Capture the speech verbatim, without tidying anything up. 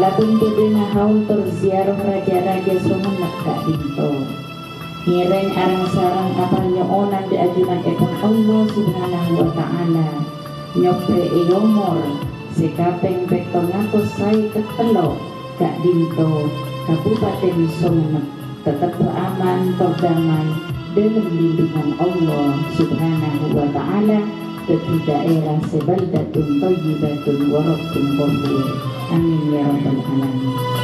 Alapun budena haul terziarah raja-raja sumenep kak dinto. Ngireng arang sarang kapal nyoonan di ajunan epon Allah subhanahu wa ta'ala. Nyopre eyomor sekapeng pektong ngatos say ketelo kak dinto Kabupaten Sumenep tetap beraman terdamai dalam bimbingan Allah subhanahu wa ta'ala di daerah sebaldatun thayyibatun wa rabbun ghafur. Amin ya rabbal alamin.